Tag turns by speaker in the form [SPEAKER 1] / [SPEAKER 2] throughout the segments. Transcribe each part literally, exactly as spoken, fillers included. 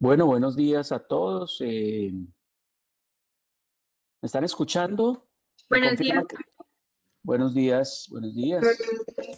[SPEAKER 1] Bueno, buenos días a todos. eh, ¿me están escuchando? ¿Me
[SPEAKER 2] Buenos días.
[SPEAKER 1] confirman que? Buenos días, buenos días.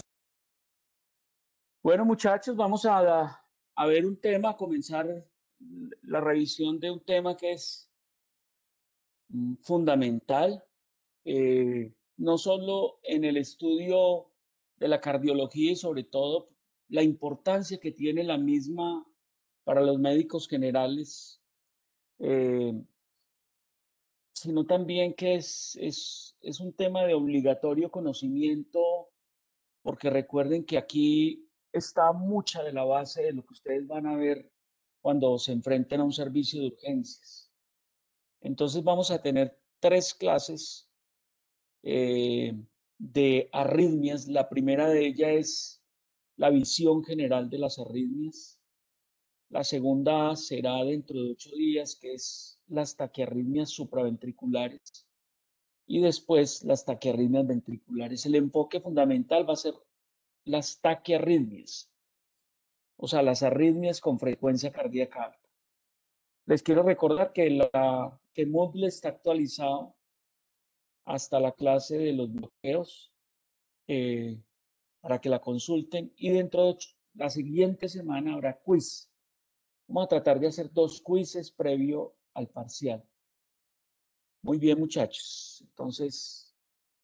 [SPEAKER 1] Bueno, muchachos, vamos a, a ver un tema, a comenzar la revisión de un tema que es mm, fundamental, eh, no solo en el estudio de la cardiología y sobre todo la importancia que tiene la misma para los médicos generales. eh, Sino también que es, es, es un tema de obligatorio conocimiento, porque recuerden que aquí está mucha de la base de lo que ustedes van a ver cuando se enfrenten a un servicio de urgencias. Entonces vamos a tener tres clases eh, de arritmias. La primera de ellas es la visión general de las arritmias. La segunda será dentro de ocho días, que es las taquiarritmias supraventriculares. Y después las taquiarritmias ventriculares. El enfoque fundamental va a ser las taquiarritmias, o sea, las arritmias con frecuencia cardíaca alta. Les quiero recordar que, la, que Moodle está actualizado hasta la clase de los bloqueos eh, para que la consulten y dentro de la siguiente semana habrá quiz. Vamos a tratar de hacer dos quizzes previo al parcial. Muy bien, muchachos. Entonces,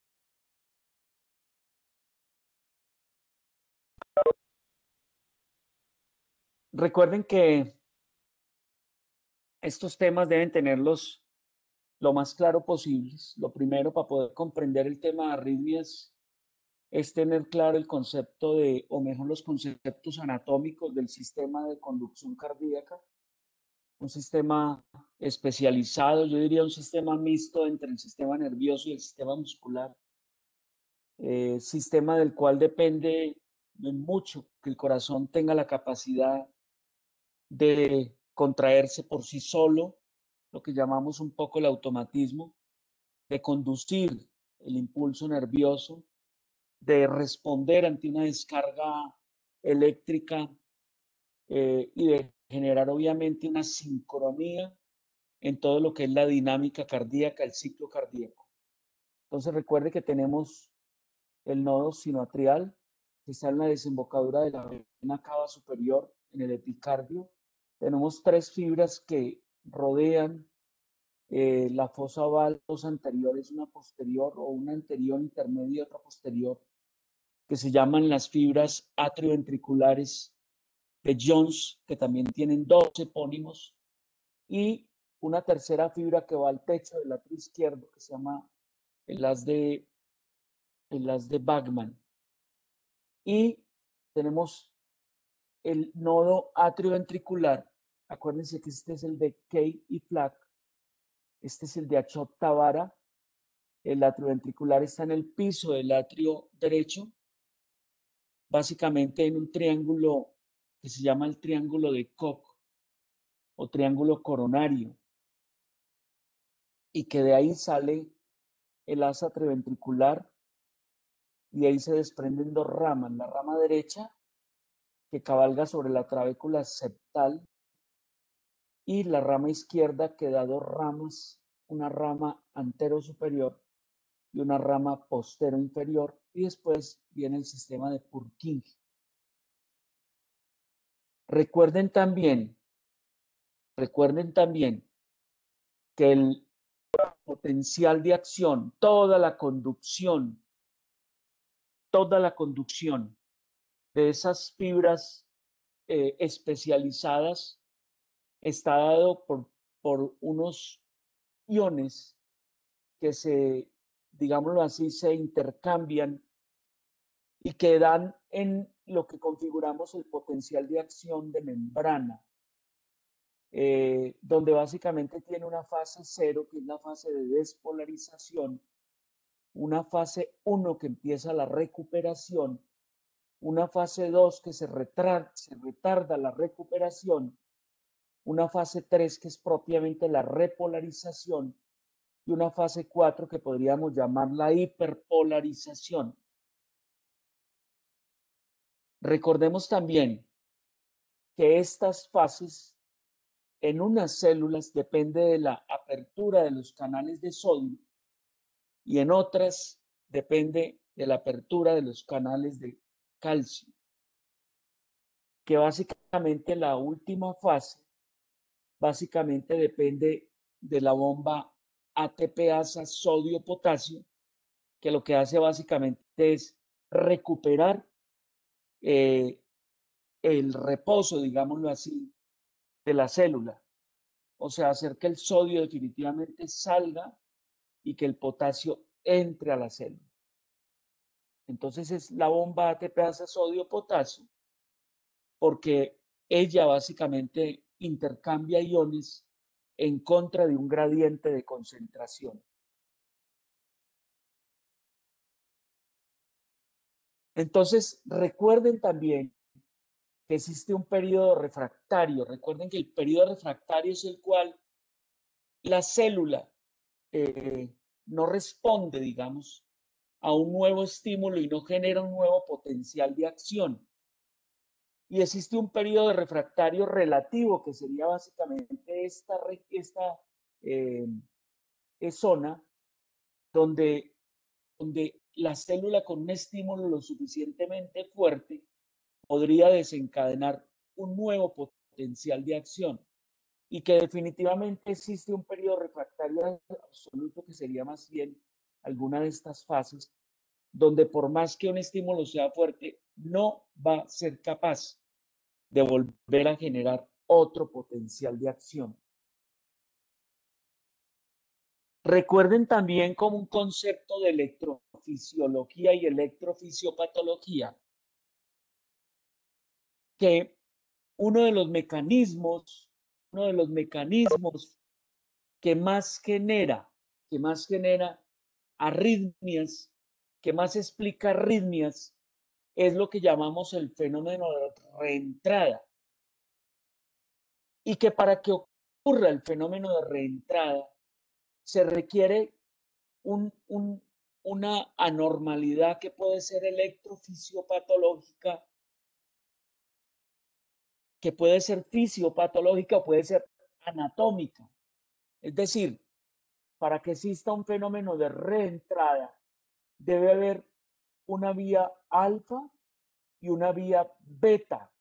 [SPEAKER 1] recuerden que estos temas deben tenerlos lo más claro posible. Lo primero para poder comprender el tema de arritmias es tener claro el concepto de, o mejor los conceptos anatómicos del sistema de conducción cardíaca, un sistema especializado, yo diría un sistema mixto entre el sistema nervioso y el sistema muscular, eh, sistema del cual depende mucho que el corazón tenga la capacidad de contraerse por sí solo, lo que llamamos un poco el automatismo, de conducir el impulso nervioso, de responder ante una descarga eléctrica eh, y de generar obviamente una sincronía en todo lo que es la dinámica cardíaca, el ciclo cardíaco. Entonces recuerde que tenemos el nodo sinoatrial, que está en la desembocadura de la vena cava superior, en el epicardio. Tenemos tres fibras que rodean eh, la fosa oval, dos anteriores, una posterior o una anterior intermedia y otra posterior, que se llaman las fibras atrioventriculares de Jones, que también tienen dos epónimos, y una tercera fibra que va al techo del atrio izquierdo, que se llama el haz de, el haz de Bachmann. Y tenemos el nodo atrioventricular. Acuérdense que este es el de Kay y Flack. Este es el de Achot-Tavara. El atrioventricular está en el piso del atrio derecho, básicamente en un triángulo que se llama el triángulo de Koch o triángulo coronario, y que de ahí sale el asa atrioventricular y de ahí se desprenden dos ramas. La rama derecha, que cabalga sobre la trabécula septal, y la rama izquierda, que da dos ramas, una rama antero superior y una rama postero inferior, y después viene el sistema de Purkinje. Recuerden también, recuerden también que el potencial de acción, toda la conducción, toda la conducción de esas fibras eh, especializadas está dado por, por unos iones que se, digámoslo así, se intercambian y que dan en lo que configuramos el potencial de acción de membrana, eh, donde básicamente tiene una fase cero, que es la fase de despolarización, una fase uno que empieza la recuperación, una fase dos que se, retar se retarda la recuperación, una fase tres que es propiamente la repolarización y una fase cuatro que podríamos llamar la hiperpolarización. Recordemos también que estas fases en unas células depende de la apertura de los canales de sodio y en otras depende de la apertura de los canales de calcio, que básicamente la última fase básicamente depende de la bomba A T P asa sodio-potasio, que lo que hace básicamente es recuperar eh, el reposo, digámoslo así, de la célula. O sea, hacer que el sodio definitivamente salga y que el potasio entre a la célula. Entonces es la bomba A T P asa sodio-potasio porque ella básicamente intercambia iones en contra de un gradiente de concentración. Entonces, recuerden también que existe un periodo refractario. Recuerden que el periodo refractario es el cual la célula eh, no responde, digamos, a un nuevo estímulo y no genera un nuevo potencial de acción. Y existe un periodo de refractario relativo, que sería básicamente esta, esta eh, zona donde, donde la célula con un estímulo lo suficientemente fuerte podría desencadenar un nuevo potencial de acción y que definitivamente existe un periodo refractario absoluto que sería más bien alguna de estas fases donde por más que un estímulo sea fuerte, no va a ser capaz de volver a generar otro potencial de acción. Recuerden también como un concepto de electrofisiología y electrofisiopatología que uno de los mecanismos, uno de los mecanismos que más genera, que más genera arritmias, que más explica arritmias, es lo que llamamos el fenómeno de reentrada. Y que para que ocurra el fenómeno de reentrada, se requiere un, un, una anormalidad que puede ser electrofisiopatológica, que puede ser fisiopatológica o puede ser anatómica. Es decir, para que exista un fenómeno de reentrada, debe haber una vía alfa y una vía beta.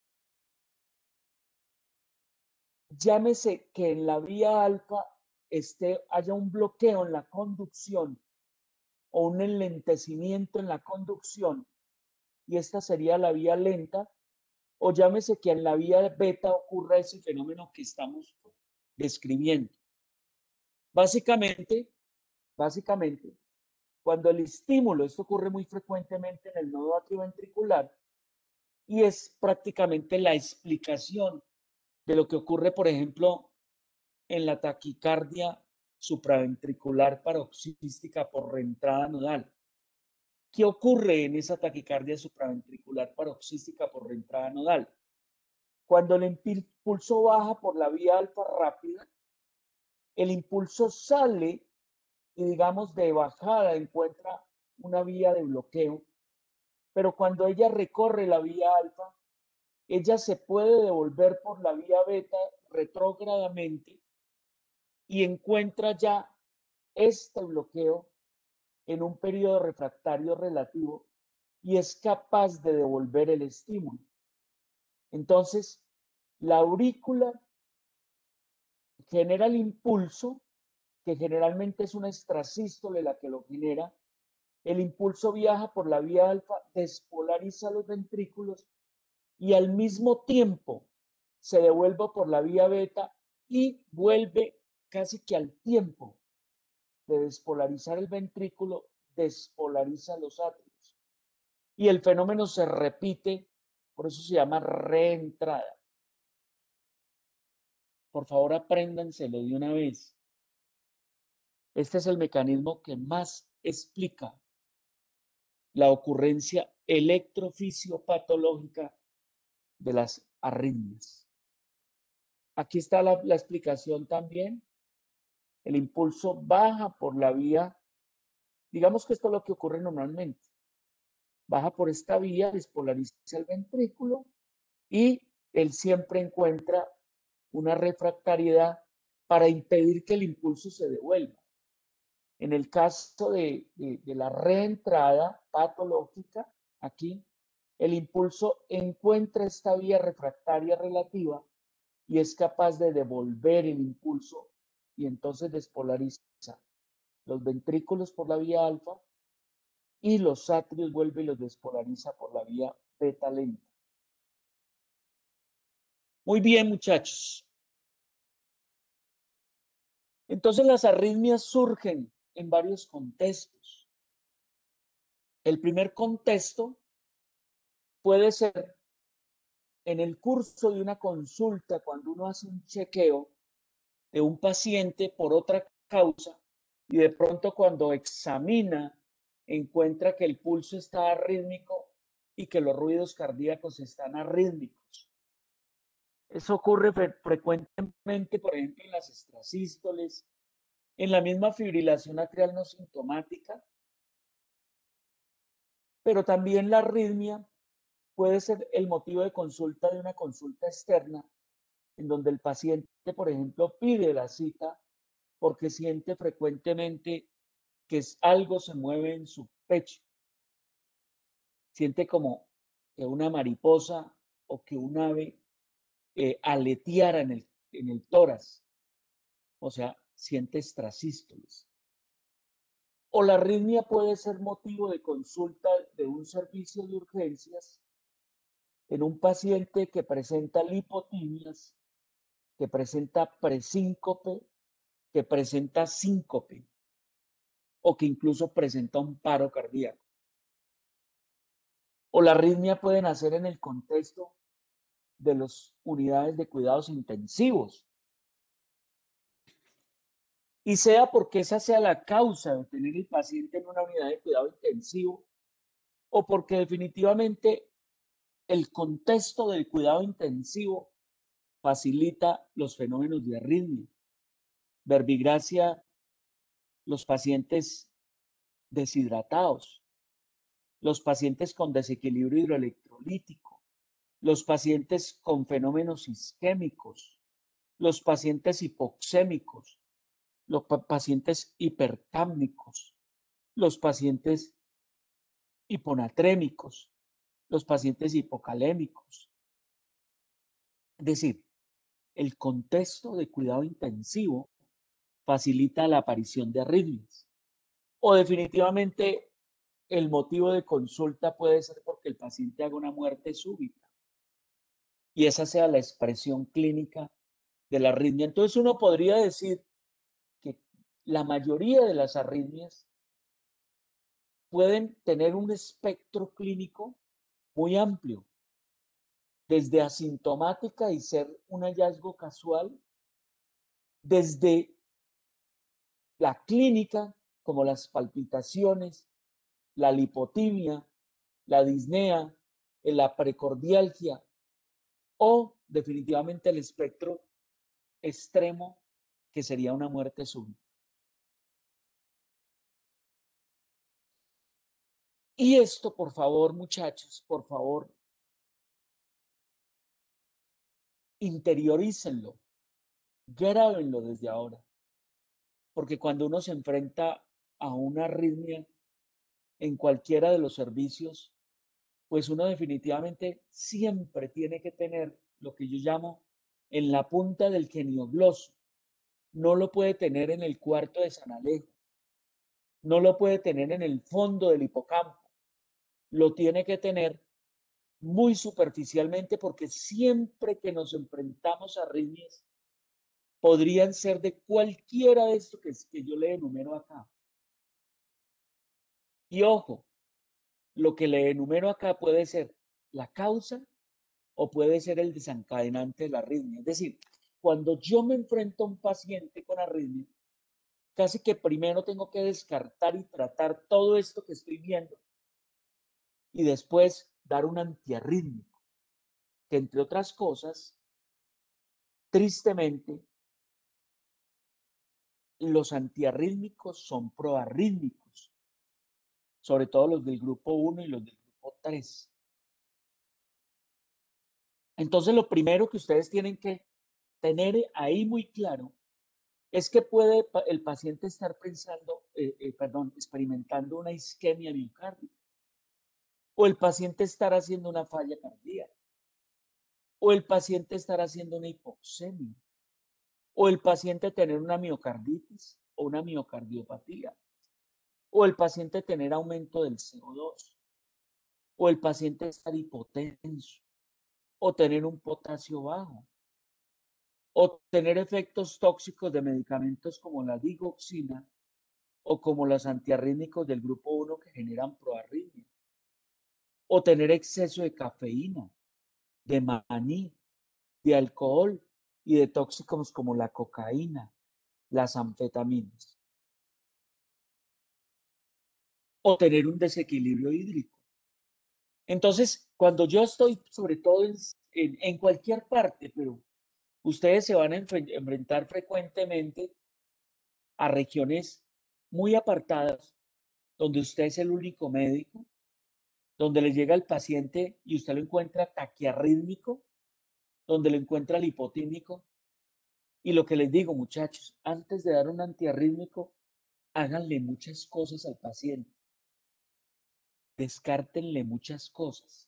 [SPEAKER 1] Llámese que en la vía alfa esté, haya un bloqueo en la conducción o un enlentecimiento en la conducción, y esta sería la vía lenta, o llámese que en la vía beta ocurra ese fenómeno que estamos describiendo. Básicamente, básicamente, cuando el estímulo, esto ocurre muy frecuentemente en el nodo atrioventricular, y es prácticamente la explicación de lo que ocurre, por ejemplo, en la taquicardia supraventricular paroxística por reentrada nodal. ¿Qué ocurre en esa taquicardia supraventricular paroxística por reentrada nodal? Cuando el impulso baja por la vía alfa rápida, el impulso sale y, digamos, de bajada encuentra una vía de bloqueo, pero cuando ella recorre la vía alfa, ella se puede devolver por la vía beta retrógradamente y encuentra ya este bloqueo en un periodo refractario relativo y es capaz de devolver el estímulo. Entonces, la aurícula genera el impulso, que generalmente es una extrasístole la que lo genera. El impulso viaja por la vía alfa, despolariza los ventrículos y al mismo tiempo se devuelve por la vía beta y vuelve casi que al tiempo de despolarizar el ventrículo, despolariza los atrios. Y el fenómeno se repite, por eso se llama reentrada. Por favor, apréndanselo de una vez. Este es el mecanismo que más explica la ocurrencia electrofisiopatológica de las arritmias. Aquí está la, la explicación también. El impulso baja por la vía, digamos que esto es lo que ocurre normalmente. Baja por esta vía, despolariza el ventrículo y él siempre encuentra una refractariedad para impedir que el impulso se devuelva. En el caso de, de, de la reentrada patológica, aquí, el impulso encuentra esta vía refractaria relativa y es capaz de devolver el impulso y entonces despolariza los ventrículos por la vía alfa y los atrios vuelve y los despolariza por la vía beta lenta. Muy bien, muchachos. Entonces las arritmias surgen en varios contextos. El primer contexto puede ser en el curso de una consulta, cuando uno hace un chequeo de un paciente por otra causa y de pronto cuando examina encuentra que el pulso está arrítmico y que los ruidos cardíacos están arrítmicos. Eso ocurre fre frecuentemente, por ejemplo, en las extrasístoles, en la misma fibrilación atrial no sintomática, pero también la arritmia puede ser el motivo de consulta de una consulta externa, en donde el paciente, por ejemplo, pide la cita porque siente frecuentemente que es, algo se mueve en su pecho. Siente como que una mariposa o que un ave eh, aleteara en el, en el tórax. O sea, siente extrasístoles. O la arritmia puede ser motivo de consulta de un servicio de urgencias en un paciente que presenta lipotimias, que presenta presíncope, que presenta síncope o que incluso presenta un paro cardíaco. O la arritmia puede nacer en el contexto de las unidades de cuidados intensivos. Y sea porque esa sea la causa de tener el paciente en una unidad de cuidado intensivo o porque definitivamente el contexto del cuidado intensivo facilita los fenómenos de arritmia. Verbigracia, los pacientes deshidratados, los pacientes con desequilibrio hidroelectrolítico, los pacientes con fenómenos isquémicos, los pacientes hipoxémicos, los pa pacientes hipercámnicos, los pacientes hiponatrémicos, los pacientes hipocalémicos. Es decir, el contexto de cuidado intensivo facilita la aparición de arritmias. O definitivamente el motivo de consulta puede ser porque el paciente haga una muerte súbita y esa sea la expresión clínica de la arritmia. Entonces uno podría decir que la mayoría de las arritmias pueden tener un espectro clínico muy amplio, desde asintomática y ser un hallazgo casual, desde la clínica, como las palpitaciones, la lipotimia, la disnea, la precordialgia o definitivamente el espectro extremo, que sería una muerte súbita. Y esto, por favor, muchachos, por favor, interiorícenlo, grábenlo desde ahora, porque cuando uno se enfrenta a una arritmia en cualquiera de los servicios, pues uno definitivamente siempre tiene que tener lo que yo llamo en la punta del geniogloso. No lo puede tener en el cuarto de San Alejo, no lo puede tener en el fondo del hipocampo, lo tiene que tener muy superficialmente porque siempre que nos enfrentamos a arritmias, podrían ser de cualquiera de estos que, que yo le enumero acá. Y ojo, lo que le enumero acá puede ser la causa o puede ser el desencadenante de la arritmia. Es decir, cuando yo me enfrento a un paciente con arritmia, casi que primero tengo que descartar y tratar todo esto que estoy viendo y después dar un antiarrítmico, que entre otras cosas, tristemente, los antiarrítmicos son proarrítmicos, sobre todo los del grupo uno y los del grupo tres. Entonces, lo primero que ustedes tienen que tener ahí muy claro es que puede el paciente estar pensando, eh, eh, perdón, experimentando una isquemia miocárdica, o el paciente estar haciendo una falla cardíaca, o el paciente estar haciendo una hipoxemia, o el paciente tener una miocarditis o una miocardiopatía, o el paciente tener aumento del C O dos, o el paciente estar hipotenso, o tener un potasio bajo, o tener efectos tóxicos de medicamentos como la digoxina o como los antiarrítmicos del grupo uno que generan proarritmia, o tener exceso de cafeína, de maní, de alcohol y de tóxicos como la cocaína, las anfetaminas, o tener un desequilibrio hídrico. Entonces, cuando yo estoy, sobre todo en, en, en cualquier parte, pero ustedes se van a enfrentar frecuentemente a regiones muy apartadas, donde usted es el único médico, donde le llega el paciente y usted lo encuentra taquiarrítmico, donde lo encuentra el hipotímico. Y lo que les digo, muchachos, antes de dar un antiarrítmico, háganle muchas cosas al paciente. Descártenle muchas cosas.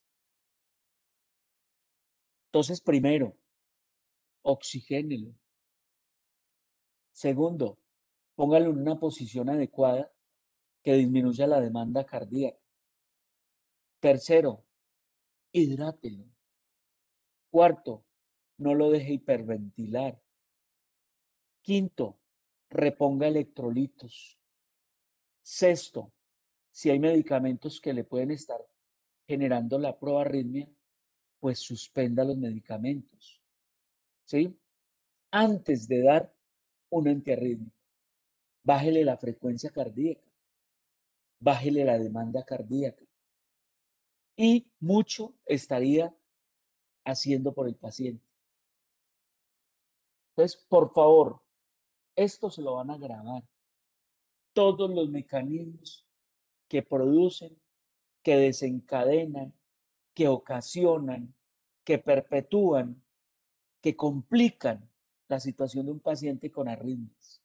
[SPEAKER 1] Entonces, primero, oxigénelo. Segundo, póngalo en una posición adecuada que disminuya la demanda cardíaca. Tercero, hidrátelo. Cuarto, no lo deje hiperventilar. Quinto, reponga electrolitos. Sexto, si hay medicamentos que le pueden estar generando la proarritmia, pues suspenda los medicamentos, ¿sí? Antes de dar un antiarrítmico, bájele la frecuencia cardíaca, bájele la demanda cardíaca y mucho estaría haciendo por el paciente. Entonces, por favor, esto se lo van a grabar. Todos los mecanismos que producen, que desencadenan, que ocasionan, que perpetúan, que complican la situación de un paciente con arritmias.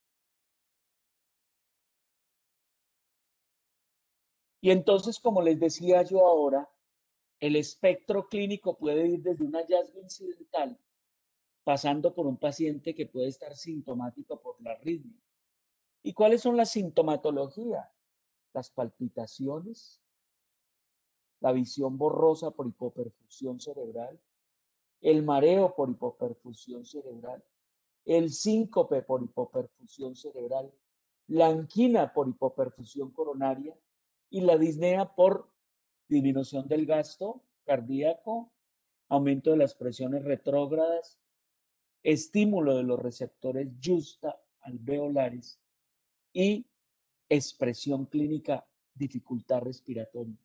[SPEAKER 1] Y entonces, como les decía yo ahora, el espectro clínico puede ir desde un hallazgo incidental, pasando por un paciente que puede estar sintomático por la arritmia. ¿Y cuáles son las sintomatologías? Las palpitaciones, la visión borrosa por hipoperfusión cerebral, el mareo por hipoperfusión cerebral, el síncope por hipoperfusión cerebral, la angina por hipoperfusión coronaria y la disnea por disminución del gasto cardíaco, aumento de las presiones retrógradas, estímulo de los receptores justa alveolares y expresión clínica, dificultad respiratoria.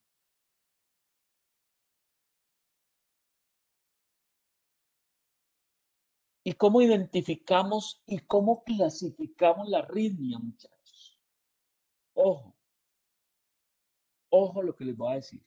[SPEAKER 1] ¿Y cómo identificamos y cómo clasificamos la arritmia, muchachos? Ojo, ojo lo que les voy a decir.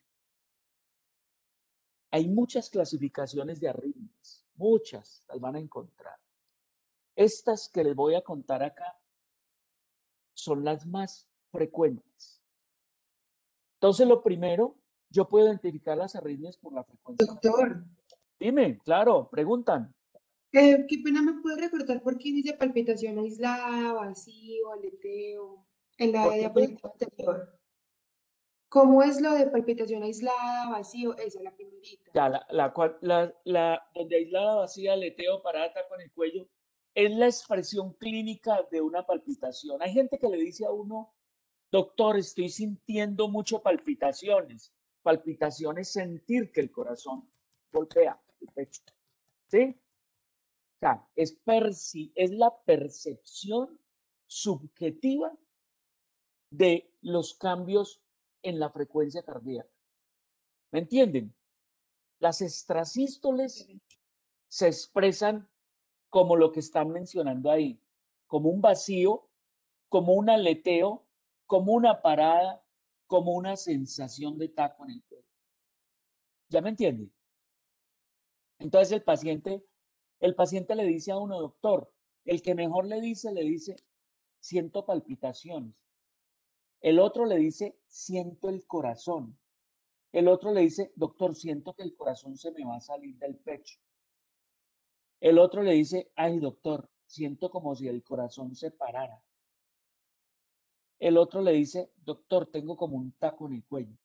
[SPEAKER 1] Hay muchas clasificaciones de arritmias, muchas las van a encontrar. Estas que les voy a contar acá son las más frecuentes. Entonces, lo primero, yo puedo identificar las arritmias por la frecuencia.
[SPEAKER 2] Doctor.
[SPEAKER 1] Dime, claro, preguntan.
[SPEAKER 2] Eh, ¿qué pena me puede recordar por qué dice palpitación aislada, vacío, aleteo, en la
[SPEAKER 1] Porque muy,
[SPEAKER 2] diapositiva anterior? ¿Cómo es lo de palpitación aislada, vacío? Esa es la primerita.
[SPEAKER 1] ya, la, la, cual- la, la- donde aislada vacía, aleteo, parada con el cuello, es la expresión clínica de una palpitación. Hay gente que le dice a uno, doctor, estoy sintiendo mucho palpitaciones. Palpitaciones, sentir que el corazón golpea el pecho. ¿Sí? O sea, es, perci es la percepción subjetiva de los cambios en la frecuencia cardíaca. ¿Me entienden? Las extrasístoles se expresan como lo que están mencionando ahí, como un vacío, como un aleteo, como una parada, como una sensación de taco en el cuello. ¿Ya me entienden? Entonces el paciente El paciente le dice a uno, doctor, el que mejor le dice, le dice, siento palpitaciones. El otro le dice, siento el corazón. El otro le dice, doctor, siento que el corazón se me va a salir del pecho. El otro le dice, ay, doctor, siento como si el corazón se parara. El otro le dice, doctor, tengo como un taco en el cuello.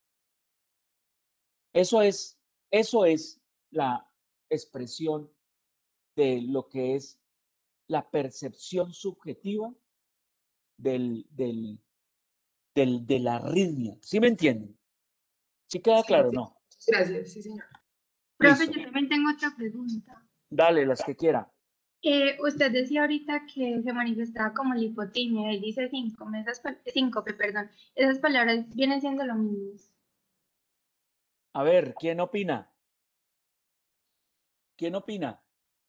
[SPEAKER 1] Eso es, eso es la expresión de lo que es la percepción subjetiva del, del, del, de la arritmia. ¿Sí me entienden? ¿Sí queda
[SPEAKER 2] Sí,
[SPEAKER 1] claro o
[SPEAKER 2] sí.
[SPEAKER 1] no?
[SPEAKER 2] Gracias, sí, señor.
[SPEAKER 3] Profe,
[SPEAKER 1] Listo.
[SPEAKER 3] yo también tengo otra pregunta.
[SPEAKER 1] Dale, las que quiera.
[SPEAKER 3] Eh, usted decía ahorita que se manifestaba como lipotimia, él dice síncope, esas, pa- síncope, perdón. Esas palabras vienen siendo lo mismo.
[SPEAKER 1] A ver, ¿quién opina? ¿Quién opina?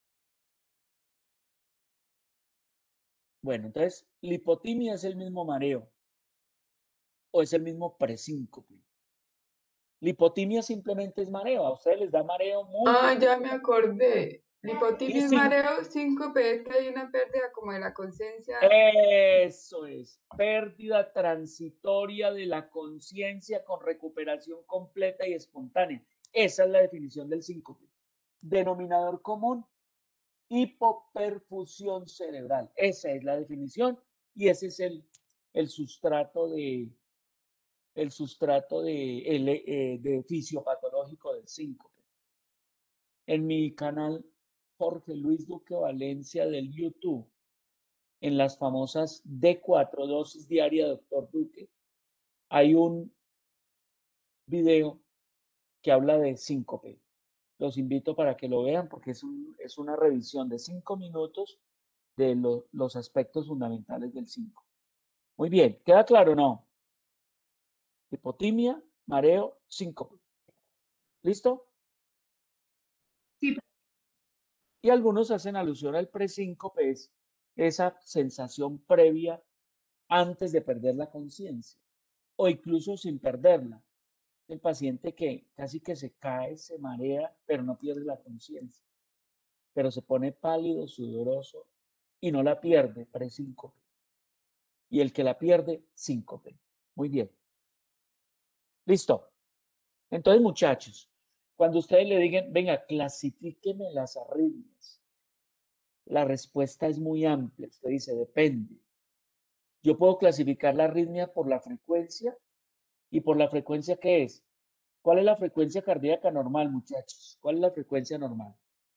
[SPEAKER 1] Bueno, entonces, lipotimia es el mismo mareo o es el mismo presíncope. Lipotimia simplemente es mareo. A ustedes les da mareo muy
[SPEAKER 4] Ah,
[SPEAKER 1] duro.
[SPEAKER 4] ya me acordé.
[SPEAKER 1] Y
[SPEAKER 4] Lipotimia es
[SPEAKER 1] sin,
[SPEAKER 4] mareo, síncope es que hay una pérdida como de la conciencia.
[SPEAKER 1] eso es, pérdida transitoria de la conciencia con recuperación completa y espontánea. Esa es la definición del síncope. Denominador común, hipoperfusión cerebral. Esa es la definición y ese es el, el sustrato de el sustrato de, el, eh, de fisiopatológico del síncope. En mi canal Jorge Luis Duque Valencia del YouTube, en las famosas D cuatro, dosis diaria doctor Duque, hay un video que habla de síncope. Los invito para que lo vean porque es, un, es una revisión de cinco minutos de lo, los aspectos fundamentales del síncope. Muy bien, ¿queda claro o no? Hipotimia, mareo, síncope. ¿Listo?
[SPEAKER 3] Sí.
[SPEAKER 1] Y algunos hacen alusión al presíncope, es esa sensación previa antes de perder la conciencia o incluso sin perderla. El paciente que casi que se cae, se marea, pero no pierde la conciencia, pero se pone pálido, sudoroso y no la pierde, presíncope. Y el que la pierde, síncope. Muy bien. Listo. Entonces, muchachos, cuando ustedes le digan, venga, clasifíqueme las arritmias, la respuesta es muy amplia. Usted dice, depende. Yo puedo clasificar la arritmia por la frecuencia y por la frecuencia que es. ¿Cuál es la frecuencia cardíaca normal, muchachos? ¿Cuál es la frecuencia normal?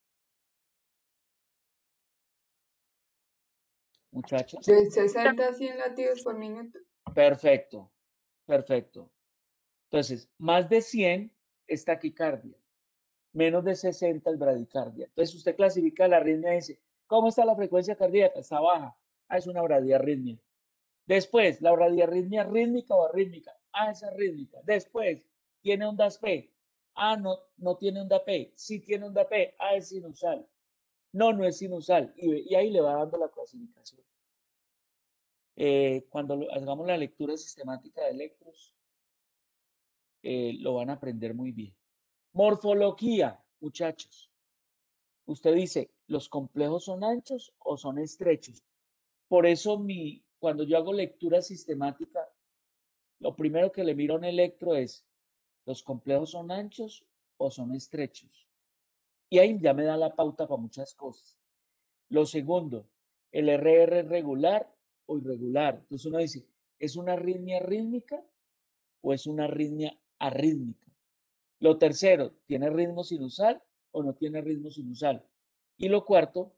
[SPEAKER 1] Muchachos.
[SPEAKER 4] De sesenta a cien latidos por minuto.
[SPEAKER 1] Perfecto, perfecto. Entonces, más de cien es taquicardia, menos de sesenta es bradicardia. Entonces, usted clasifica la arritmia y dice, ¿cómo está la frecuencia cardíaca? Está baja. Ah, es una bradiarritmia. Después, la bradiarritmia rítmica o arrítmica. Ah, es arrítmica. Después, ¿tiene ondas P? Ah, no, no tiene onda P. Sí tiene onda P. Ah, es sinusal. No, no es sinusal. Y, y ahí le va dando la clasificación. Eh, cuando lo, hagamos la lectura sistemática de electros, eh, lo van a aprender muy bien. Morfología, muchachos. Usted dice, ¿los complejos son anchos o son estrechos? Por eso mi, cuando yo hago lectura sistemática, lo primero que le miro a un electro es, ¿los complejos son anchos o son estrechos? Y ahí ya me da la pauta para muchas cosas. Lo segundo, ¿el R R es regular o irregular? Entonces uno dice, ¿es una arritmia rítmica o es una arritmia arrítmica? Lo tercero, ¿tiene ritmo sinusal o no tiene ritmo sinusal? Y lo cuarto,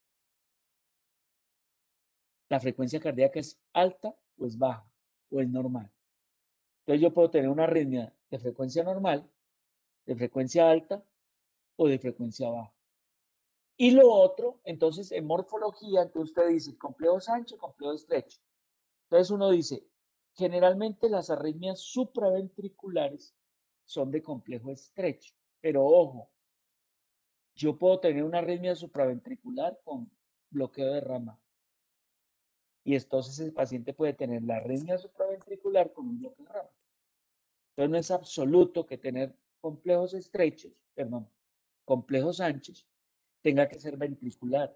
[SPEAKER 1] ¿la frecuencia cardíaca es alta o es baja o es normal? Entonces yo puedo tener una arritmia de frecuencia normal, de frecuencia alta o de frecuencia baja. Y lo otro, entonces en morfología, entonces usted dice complejo ancho, complejo estrecho. Entonces uno dice, generalmente las arritmias supraventriculares son de complejo estrecho, pero ojo, yo puedo tener una arritmia supraventricular con bloqueo de rama. Y entonces el paciente puede tener la arritmia supraventricular con un bloqueo de rama. Entonces no es absoluto que tener complejos estrechos, perdón, complejos anchos, tenga que ser ventricular.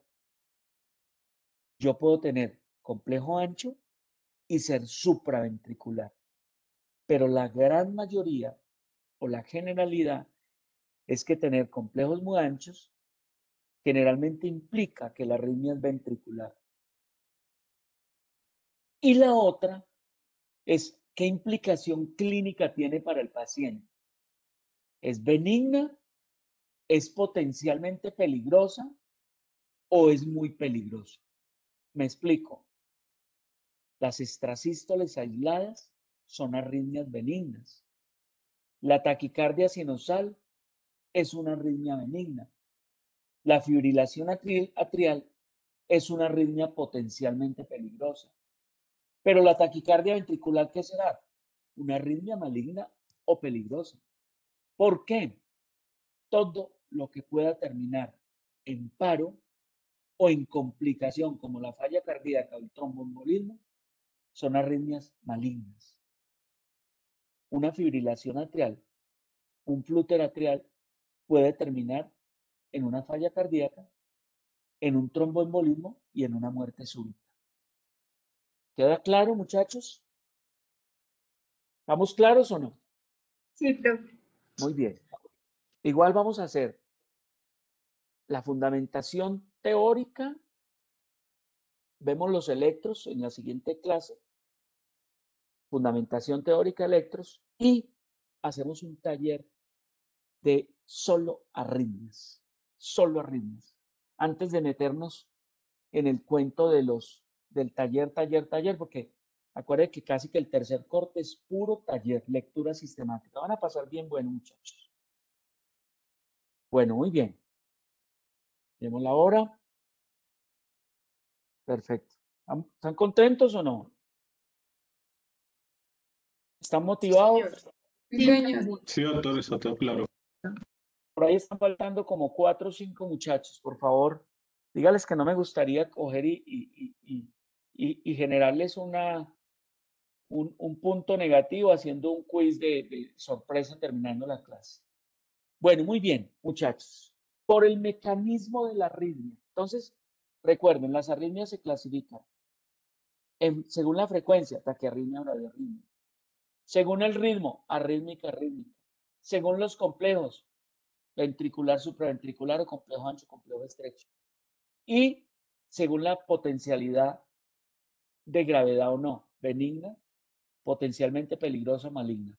[SPEAKER 1] Yo puedo tener complejo ancho y ser supraventricular, pero la gran mayoría o la generalidad es que tener complejos muy anchos generalmente implica que la arritmia es ventricular. Y la otra es qué implicación clínica tiene para el paciente. ¿Es benigna? ¿Es potencialmente peligrosa? ¿O es muy peligrosa? Me explico. Las extrasístoles aisladas son arritmias benignas. La taquicardia sinusal es una arritmia benigna. La fibrilación atrial es una arritmia potencialmente peligrosa. Pero la taquicardia ventricular, ¿qué será? Una arritmia maligna o peligrosa. ¿Por qué? Todo lo que pueda terminar en paro o en complicación como la falla cardíaca o el tromboembolismo son arritmias malignas. Una fibrilación atrial, un flúter atrial puede terminar en una falla cardíaca, en un tromboembolismo y en una muerte súbita. ¿Queda claro, muchachos? ¿Estamos claros o no?
[SPEAKER 3] Sí, profe.
[SPEAKER 1] Muy bien. Igual vamos a hacer la fundamentación teórica. Vemos los electros en la siguiente clase. Fundamentación teórica electros y hacemos un taller de solo arritmias. Solo arritmias. Antes de meternos en el cuento de los, del taller, taller, taller, porque acuérdense que casi que el tercer corte es puro taller, lectura sistemática. Van a pasar bien bueno, muchachos. Bueno, muy bien. Vemos la hora. Perfecto. ¿Están contentos o no? ¿Están motivados?
[SPEAKER 4] Sí, señor.
[SPEAKER 5] Sí, doctor, está todo claro.
[SPEAKER 1] Por ahí están faltando como cuatro o cinco muchachos. Por favor, dígales que no me gustaría coger y, y, y, y, y generarles una, un, un punto negativo haciendo un quiz de, de sorpresa terminando la clase. Bueno, muy bien, muchachos. Por el mecanismo de la arritmia. Entonces, recuerden, las arritmias se clasifican en, según la frecuencia, taquiarritmia o bradiarritmia. Según el ritmo, arrítmica, rítmica. Según los complejos, ventricular, supraventricular o complejo ancho, complejo estrecho. Y según la potencialidad de gravedad o no, benigna, potencialmente peligrosa, maligna.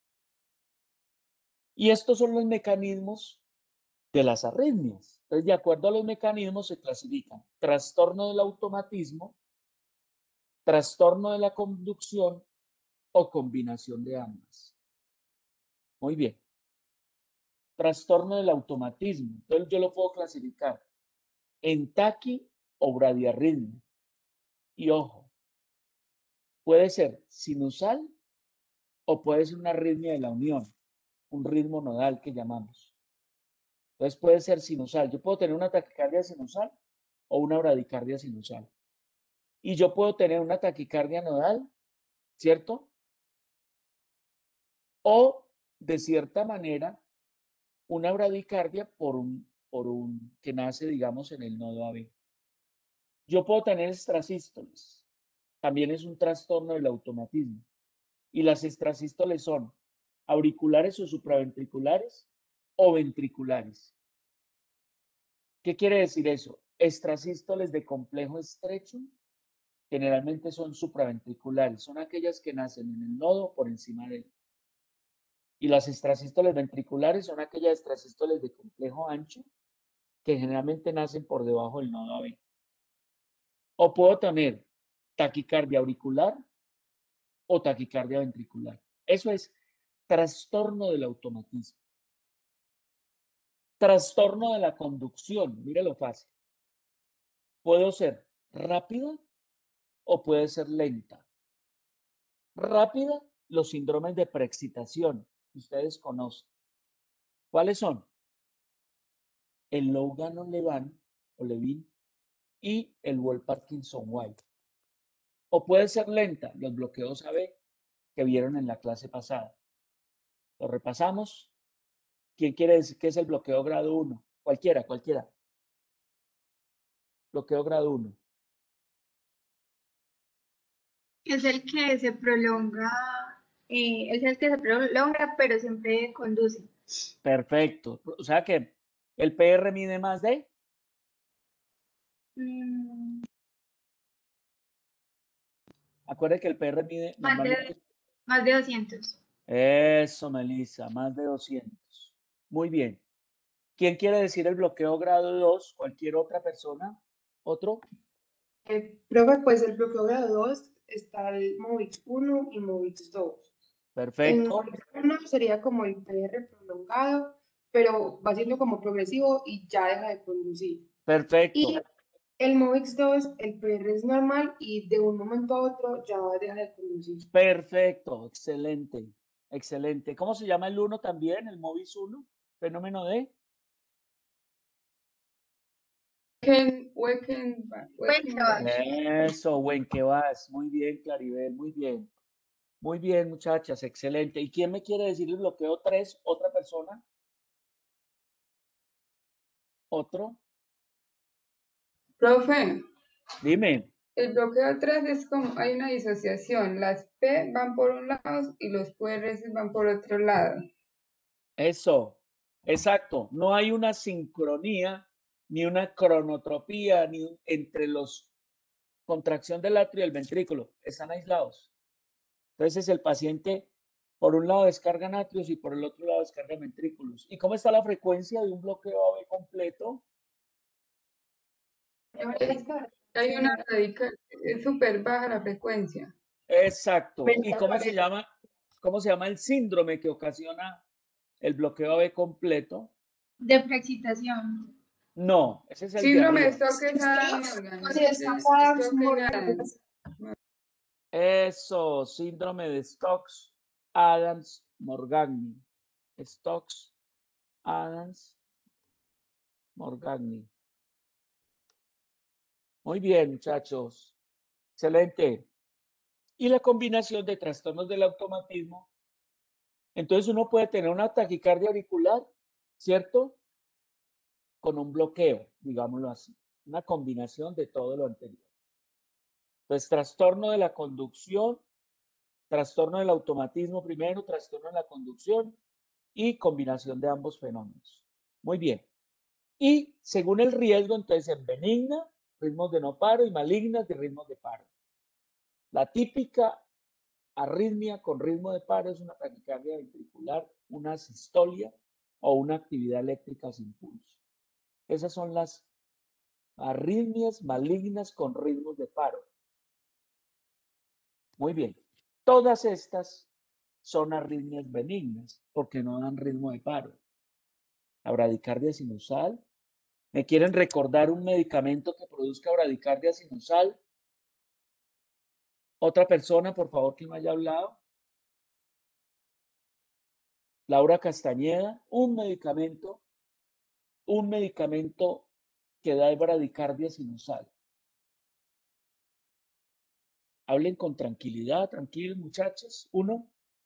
[SPEAKER 1] Y estos son los mecanismos de las arritmias. Entonces, de acuerdo a los mecanismos se clasifican trastorno del automatismo, trastorno de la conducción o combinación de ambas. Muy bien. Trastorno del automatismo. Entonces, yo lo puedo clasificar en taqui o bradiarritmia. Y ojo, puede ser sinusal o puede ser una arritmia de la unión, un ritmo nodal que llamamos. Entonces puede ser sinusal. Yo puedo tener una taquicardia sinusal o una bradicardia sinusal. Y yo puedo tener una taquicardia nodal, ¿cierto? O, de cierta manera, una bradicardia por un, por un que nace, digamos, en el nodo A B. Yo puedo tener extrasístoles. También es un trastorno del automatismo. Y las extrasístoles son auriculares o supraventriculares o ventriculares. ¿Qué quiere decir eso? Extrasístoles de complejo estrecho generalmente son supraventriculares, son aquellas que nacen en el nodo por encima de él. Y las extrasístoles ventriculares son aquellas extrasístoles de complejo ancho que generalmente nacen por debajo del nodo A B. O puedo tener taquicardia auricular o taquicardia ventricular. Eso es trastorno del automatismo. Trastorno de la conducción, mire lo fácil. Puedo ser rápida o puede ser lenta. Rápida, los síndromes de preexcitación, que ustedes conocen. ¿Cuáles son? El Logano-Levin o Levin y el Wolff-Parkinson-White. O puede ser lenta, los bloqueos A B que vieron en la clase pasada. Lo repasamos. ¿Quién quiere decir que es el bloqueo grado uno? Cualquiera, cualquiera. Bloqueo grado uno.
[SPEAKER 3] Es el que se prolonga, eh, es el que se prolonga, pero siempre conduce.
[SPEAKER 1] Perfecto. O sea que el P R mide más de...
[SPEAKER 3] Mm,
[SPEAKER 1] Acuérdate que el P R mide
[SPEAKER 3] más de,
[SPEAKER 1] normalmente...
[SPEAKER 3] más de doscientos.
[SPEAKER 1] Eso, Melissa, más de doscientos. Muy bien. ¿Quién quiere decir el bloqueo grado dos? ¿Cualquier otra persona? ¿Otro?
[SPEAKER 2] Eh, profe, pues el bloqueo grado dos está el Movix uno y Movix dos. En
[SPEAKER 1] Perfecto.
[SPEAKER 2] Movix uno sería como el P R prolongado, pero va siendo como progresivo y ya deja de conducir.
[SPEAKER 1] Perfecto.
[SPEAKER 2] Y el Movix dos, el P R es normal y de un momento a otro ya deja de conducir.
[SPEAKER 1] Perfecto. Excelente. Excelente. ¿Cómo se llama el uno también? El Movis uno. Fenómeno de...
[SPEAKER 4] Weekend, weekend, weekend
[SPEAKER 3] Weekend.
[SPEAKER 4] bash.
[SPEAKER 1] Eso, buen que vas. Muy bien, Claribel. Muy bien. Muy bien, muchachas. Excelente. ¿Y quién me quiere decir el bloqueo tres? ¿Otra persona? ¿Otro?
[SPEAKER 4] Profe,
[SPEAKER 1] Dime.
[SPEAKER 4] el bloqueo tres es como, hay una disociación, las P van por un lado y los Q R S van por otro lado.
[SPEAKER 1] Eso. Exacto. No hay una sincronía ni una cronotropía ni un- entre los contracción del atrio y el ventrículo. Están aislados. Entonces el paciente por un lado descarga natrios y por el otro lado descarga ventrículos. ¿Y cómo está la frecuencia de un bloqueo A B completo?
[SPEAKER 4] Hay una radical, es súper baja la frecuencia.
[SPEAKER 1] Exacto. ¿Y
[SPEAKER 2] veinte,
[SPEAKER 1] cómo se
[SPEAKER 2] cuarenta.
[SPEAKER 1] llama? ¿Cómo se llama el síndrome que ocasiona el bloqueo A B completo?
[SPEAKER 3] De preexcitación.
[SPEAKER 1] No, ese es el de
[SPEAKER 4] Síndrome de
[SPEAKER 1] arriba.
[SPEAKER 4] Stokes-Morgan.
[SPEAKER 2] O sea, está Morgan.
[SPEAKER 1] Eso, síndrome de Stokes, Adams, Morgagni. Stokes, Adams, Morgagni. Muy bien, muchachos. Excelente. Y la combinación de trastornos del automatismo. Entonces uno puede tener una taquicardia auricular, ¿cierto? Con un bloqueo, digámoslo así. Una combinación de todo lo anterior. Entonces, trastorno de la conducción, trastorno del automatismo primero, trastorno de la conducción y combinación de ambos fenómenos. Muy bien. Y según el riesgo, entonces en benigna, ritmos de no paro y malignas de ritmos de paro. La típica arritmia con ritmo de paro es una taquicardia ventricular, una sistolia o una actividad eléctrica sin pulso. Esas son las arritmias malignas con ritmos de paro. Muy bien. Todas estas son arritmias benignas porque no dan ritmo de paro. La bradicardia sinusal. ¿Me quieren recordar un medicamento que produzca bradicardia sinusal? Otra persona, por favor, que me haya hablado. Laura Castañeda, un medicamento, un medicamento que da bradicardia sinusal. Hablen con tranquilidad, tranquilos, muchachos. Uno.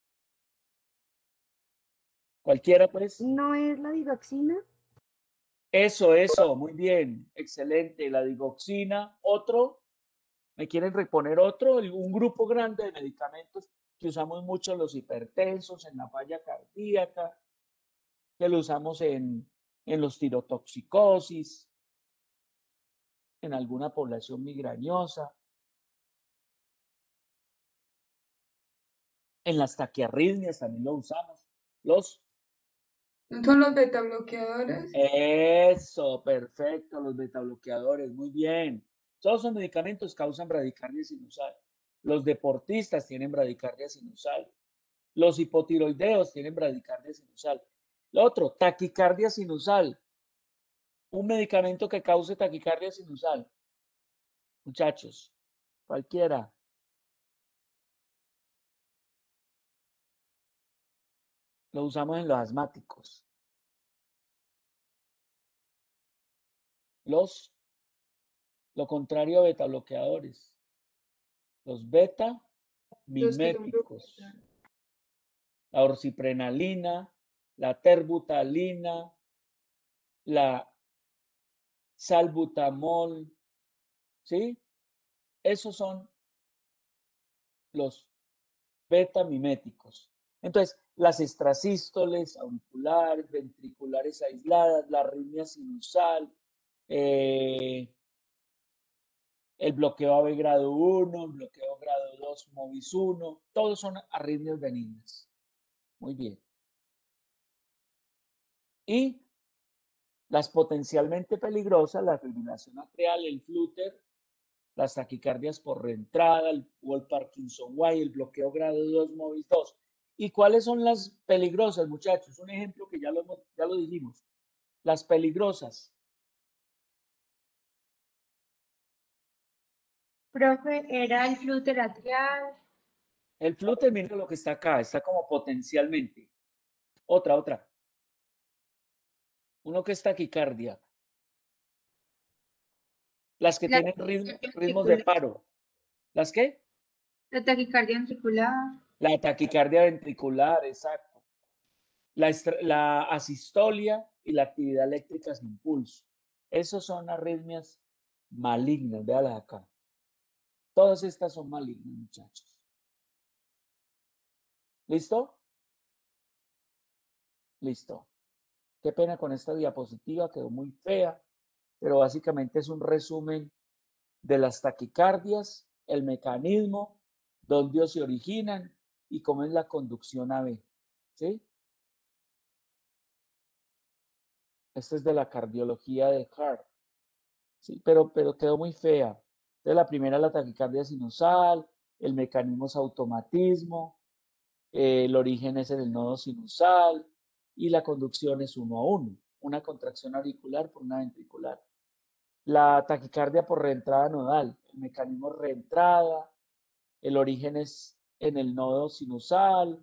[SPEAKER 1] Cualquiera, pues.
[SPEAKER 5] ¿No es la digoxina?
[SPEAKER 1] Eso, eso, muy bien, excelente. La digoxina, otro. ¿Me quieren reponer otro? Un grupo grande de medicamentos que usamos mucho en los hipertensos, en la falla cardíaca, que lo usamos en, en los tirotoxicosis, en alguna población migrañosa, en las taquiarritmias también lo usamos. Los
[SPEAKER 4] ¿Son los beta bloqueadores?
[SPEAKER 1] Eso, perfecto, los betabloqueadores, muy bien. Todos esos medicamentos causan bradicardia sinusal. Los deportistas tienen bradicardia sinusal. Los hipotiroideos tienen bradicardia sinusal. Lo otro, taquicardia sinusal. Un medicamento que cause taquicardia sinusal. Muchachos, cualquiera. Lo usamos en los asmáticos. Los, lo contrario a beta bloqueadores. Los beta
[SPEAKER 2] Los que son
[SPEAKER 1] miméticos. La orciprenalina, la terbutalina, la salbutamol, ¿sí? Esos son los beta-miméticos. Entonces, las extrasístoles, auriculares, ventriculares aisladas, la arritmia sinusal, eh, el bloqueo A B grado uno, el bloqueo grado dos, MOVIS uno, todos son arritmias benignas. Muy bien. Y las potencialmente peligrosas, la fibrilación atrial, el flúter, las taquicardias por reentrada, el Wall Parkinson White, el bloqueo grado dos, MOVIS dos. ¿Y cuáles son las peligrosas, muchachos? Un ejemplo que ya lo, ya lo dijimos. Las peligrosas.
[SPEAKER 3] Profe, era el flúter atrial.
[SPEAKER 1] El flúter, mira lo que está acá, está como potencialmente. Otra, otra. Uno que es taquicardia. Las que
[SPEAKER 3] La
[SPEAKER 1] tienen ritmo,
[SPEAKER 3] taquicardia
[SPEAKER 1] ritmos de
[SPEAKER 3] ventricular.
[SPEAKER 1] paro. ¿Las qué?
[SPEAKER 3] La taquicardia ventricular.
[SPEAKER 1] La taquicardia ventricular, exacto. La, la asistolia y la actividad eléctrica sin pulso. Esos son arritmias malignas, véala acá. Todas estas son malignas, muchachos. ¿Listo? Listo. Qué pena con esta diapositiva, quedó muy fea, pero básicamente es un resumen de las taquicardias, el mecanismo, dónde se originan y cómo es la conducción A B. ¿Sí? Esta es de la cardiología de Hart. Sí, pero, pero quedó muy fea. Entonces, la primera, la taquicardia sinusal, el mecanismo es automatismo, eh, el origen es en el nodo sinusal y la conducción es uno a uno, una contracción auricular por una ventricular. La taquicardia por reentrada nodal, el mecanismo es reentrada, el origen es en el nodo sinusal,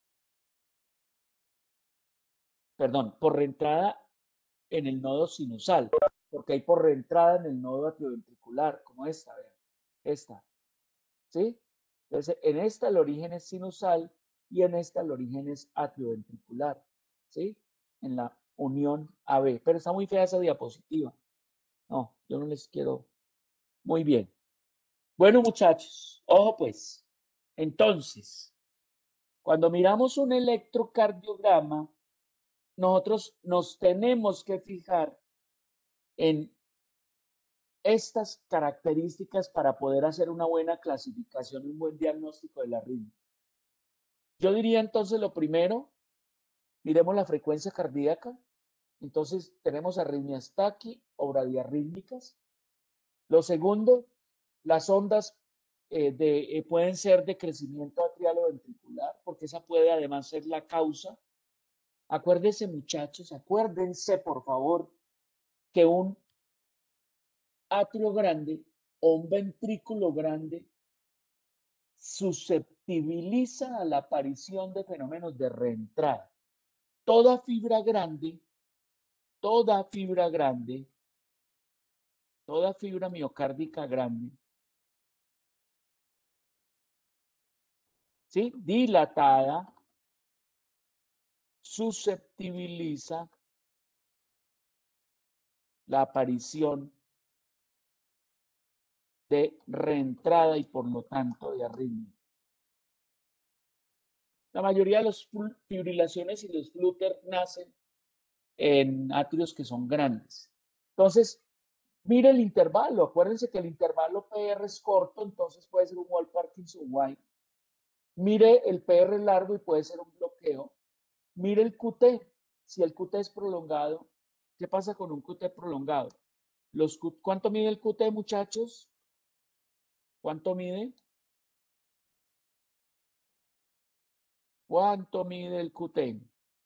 [SPEAKER 1] perdón, por reentrada en el nodo sinusal, porque hay por reentrada en el nodo atrioventricular, como esta, vean, esta, ¿sí? Entonces, en esta el origen es sinusal y en esta el origen es atrioventricular, ¿sí? En la unión A B, pero está muy fea esa diapositiva. No, yo no les quiero. Muy bien. Bueno, muchachos, ojo pues. Entonces, cuando miramos un electrocardiograma, nosotros nos tenemos que fijar en estas características para poder hacer una buena clasificación y un buen diagnóstico de la arritmia. Yo diría entonces lo primero, miremos la frecuencia cardíaca. Entonces tenemos arritmias taqui o bradiarrítmicas. Lo segundo, las ondas eh, de, eh, pueden ser de crecimiento atrial o ventricular, porque esa puede además ser la causa. Acuérdense, muchachos, acuérdense, por favor, que un atrio grande o un ventrículo grande susceptibiliza a la aparición de fenómenos de reentrada. Toda fibra grande, toda fibra grande, toda fibra miocárdica grande, ¿sí? Dilatada, susceptibiliza la aparición de reentrada y por lo tanto de arritmia. La mayoría de las fibrilaciones y los flúter nacen en atrios que son grandes. Entonces, mire el intervalo. Acuérdense que el intervalo P R es corto, entonces puede ser un Wall Parkinson White. Mire el P R largo y puede ser un bloqueo. Mire el Q T. Si el Q T es prolongado, ¿qué pasa con un Q T prolongado? Los Q, ¿cuánto mide el Q T, muchachos? ¿Cuánto mide? ¿Cuánto mide el Q T?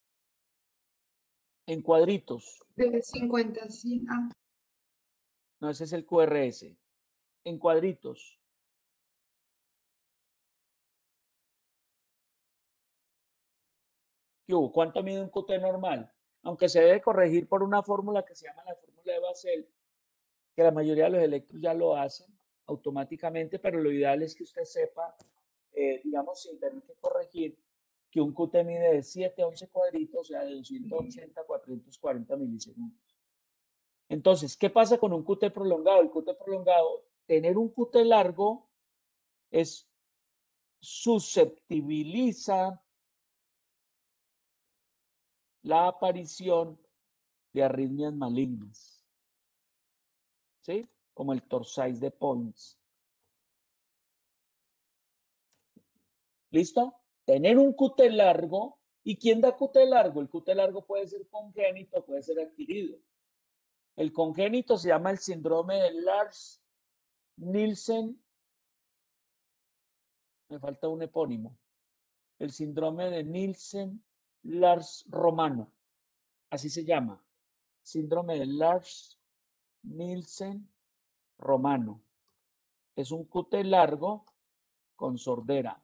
[SPEAKER 1] En cuadritos.
[SPEAKER 2] De cincuenta, sí. Ah,
[SPEAKER 1] No, ese es el Q R S. En cuadritos. ¿Qué hubo? ¿Cuánto mide un Q T normal? Aunque se debe corregir por una fórmula que se llama la fórmula de Basel, que la mayoría de los electros ya lo hacen automáticamente, pero lo ideal es que usted sepa, eh, digamos, sin tener que corregir, que un Q T mide de siete a once cuadritos, o sea, de doscientos ochenta a cuatrocientos cuarenta milisegundos. Entonces, ¿qué pasa con un Q T prolongado? El Q T prolongado tener un Q T largo es susceptibiliza la aparición de arritmias malignas, ¿sí? Como el Torsades de Pons. ¿Listo? Tener un Q T largo. ¿Y quién da Q T largo? El Q T largo puede ser congénito, puede ser adquirido. El congénito se llama el síndrome de Lars-Nielsen. Me falta un epónimo. El síndrome de Nielsen-Lars-Romano. Así se llama. Síndrome de Lars-Nielsen-Romano. Es un Q T largo con sordera.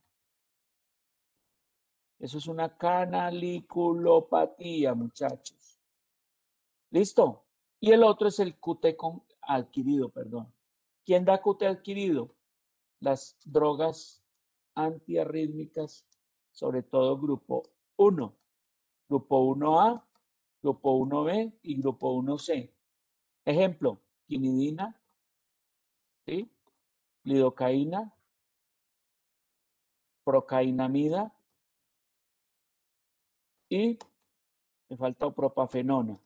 [SPEAKER 1] Eso es una canaliculopatía, muchachos. ¿Listo? Y el otro es el Q T con, adquirido, perdón. ¿Quién da Q T adquirido? Las drogas antiarrítmicas, sobre todo grupo uno. Grupo uno A, grupo uno B y grupo uno C. Ejemplo, quinidina, ¿sí? Lidocaína, procainamida y me falta propafenona.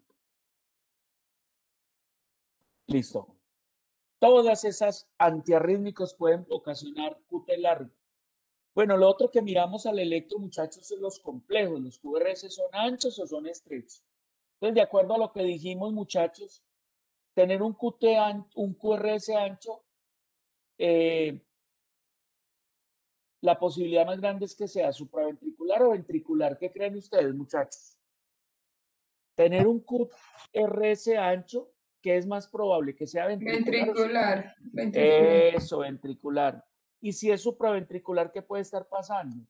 [SPEAKER 1] Listo. Todas esas antiarrítmicos pueden ocasionar Q T largo. Bueno, lo otro que miramos al electro, muchachos, son los complejos. ¿Los Q R S son anchos o son estrechos? Entonces, de acuerdo a lo que dijimos, muchachos, tener un, Q T an- un Q R S ancho, eh, la posibilidad más grande es que sea supraventricular o ventricular. ¿Qué creen ustedes, muchachos? Tener un Q R S ancho, ¿qué es más probable? ¿Que sea ventricular o
[SPEAKER 4] Ventricular, ventricular.
[SPEAKER 1] eso, ventricular? Y si es supraventricular, ¿qué puede estar pasando?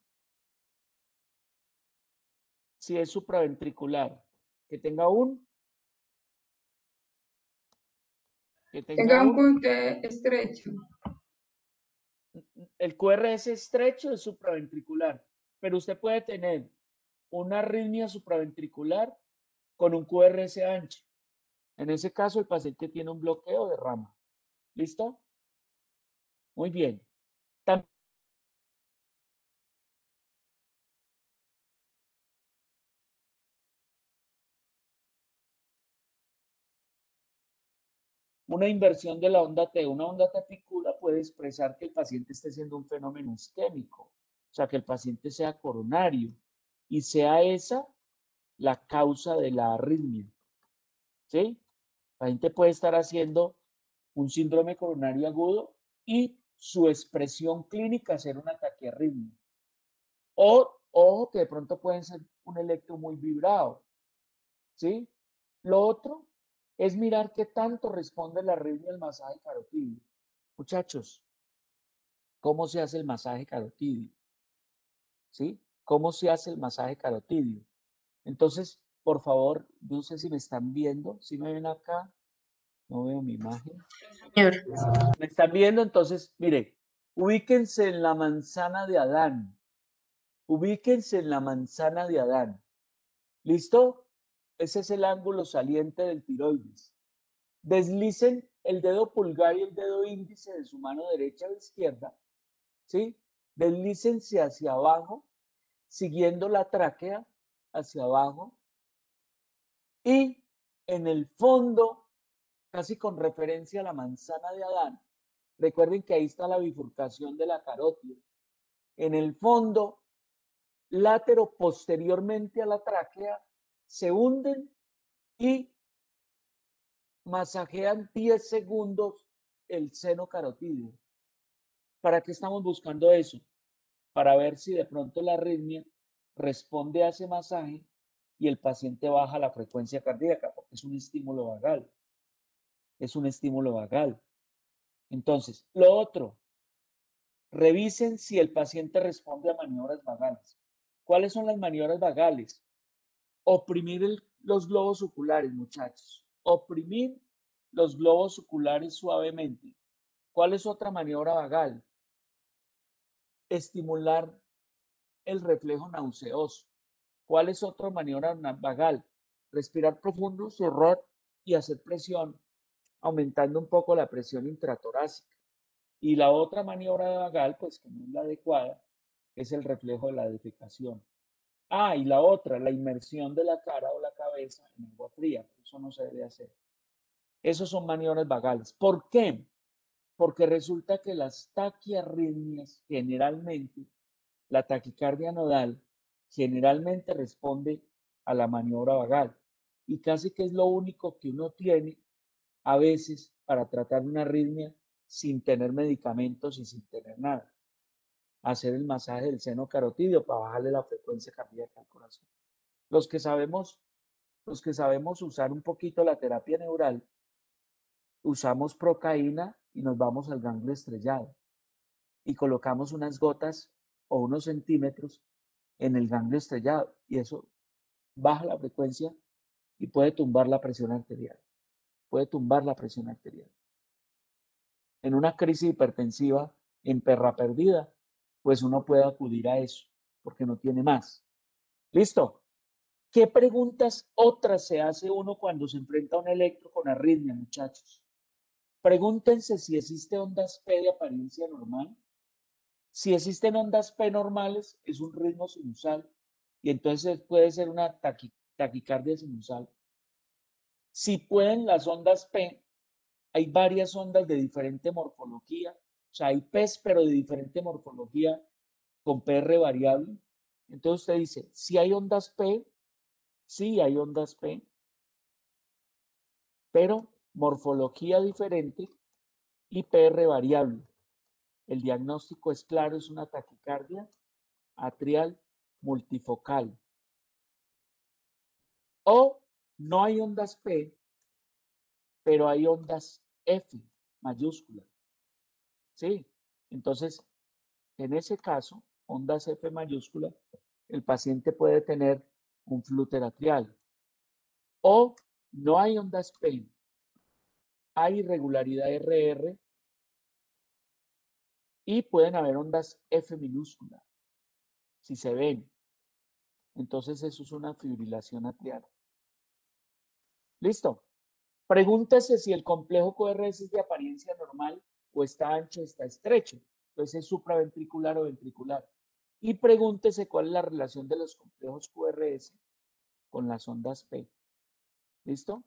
[SPEAKER 1] Si es supraventricular, que tenga un, que tenga
[SPEAKER 4] Tenga un
[SPEAKER 1] un,
[SPEAKER 4] Q T estrecho.
[SPEAKER 1] el Q R S estrecho es supraventricular, pero usted puede tener una arritmia supraventricular con un Q R S ancho. En ese caso, el paciente tiene un bloqueo de rama. ¿Listo? Muy bien. También una inversión de la onda T, una onda tapicuda puede expresar que el paciente esté siendo un fenómeno isquémico, o sea, que el paciente sea coronario y sea esa la causa de la arritmia. ¿Sí? El paciente puede estar haciendo un síndrome coronario agudo y su expresión clínica ser un ataque arritmia. O, ojo, que de pronto pueden ser un electro muy vibrado. ¿Sí? Lo otro es mirar qué tanto responde la arritmia al masaje carotídeo. Muchachos, ¿cómo se hace el masaje carotídeo? ¿Sí? ¿Cómo se hace el masaje carotídeo? Entonces, por favor, no sé si me están viendo, si me ven acá, no veo mi imagen.
[SPEAKER 2] Señor.
[SPEAKER 1] ¿Me están viendo? Entonces, mire, ubíquense en la manzana de Adán. Ubíquense en la manzana de Adán. ¿Listo? Ese es el ángulo saliente del tiroides. Deslicen el dedo pulgar y el dedo índice de su mano derecha o izquierda, ¿sí? Deslícense hacia abajo, siguiendo la tráquea hacia abajo. Y en el fondo, casi con referencia a la manzana de Adán, recuerden que ahí está la bifurcación de la carótida. En el fondo, látero posteriormente a la tráquea, se hunden y masajean diez segundos el seno carotídeo. ¿Para qué estamos buscando eso? Para ver si de pronto la arritmia responde a ese masaje y el paciente baja la frecuencia cardíaca, porque es un estímulo vagal. Es un estímulo vagal. Entonces, lo otro, revisen si el paciente responde a maniobras vagales. ¿Cuáles son las maniobras vagales? Oprimir el, los globos oculares, muchachos. Oprimir los globos oculares suavemente. ¿Cuál es otra maniobra vagal? Estimular el reflejo nauseoso. ¿Cuál es otra maniobra vagal? Respirar profundo, cerrar y hacer presión, aumentando un poco la presión intratorácica. Y la otra maniobra de vagal, pues que no es la adecuada, es el reflejo de la defecación. Ah, y la otra, la inmersión de la cara o la cabeza en agua fría. Eso no se debe hacer. Esos son maniobras vagales. ¿Por qué? Porque resulta que las taquiarritmias generalmente, la taquicardia nodal, generalmente responde a la maniobra vagal. Y casi que es lo único que uno tiene a veces para tratar una arritmia sin tener medicamentos y sin tener nada. Hacer el masaje del seno carotídeo para bajarle la frecuencia cardíaca al corazón. Los que sabemos, los que sabemos usar un poquito la terapia neural, usamos procaína y nos vamos al ganglio estrellado y colocamos unas gotas o unos centímetros en el ganglio estrellado y eso baja la frecuencia y puede tumbar la presión arterial. Puede tumbar la presión arterial. En una crisis hipertensiva en perra perdida, pues uno puede acudir a eso porque no tiene más. ¿Listo? ¿Qué preguntas otras se hace uno cuando se enfrenta a un electro con arritmia, muchachos? Pregúntense si existe ondas P de apariencia normal. Si existen ondas P normales, es un ritmo sinusal y entonces puede ser una taqui, taquicardia sinusal. Si pueden las ondas P, hay varias ondas de diferente morfología, o sea, hay P's pero de diferente morfología con P R variable. Entonces usted dice, si hay ondas P, sí hay ondas P, pero morfología diferente y P R variable. El diagnóstico es claro, es una taquicardia atrial multifocal. O no hay ondas P, pero hay ondas F mayúscula. ¿Sí? Entonces, en ese caso, ondas F mayúscula, el paciente puede tener un flúter atrial. O no hay ondas P, hay irregularidad R R y pueden haber ondas F minúscula. Si se ven, entonces eso es una fibrilación atrial. ¿Listo? Pregúntese si el complejo Q R S es de apariencia normal o está ancho o está estrecho. Entonces es supraventricular o ventricular. Y pregúntese cuál es la relación de los complejos Q R S con las ondas P. ¿Listo?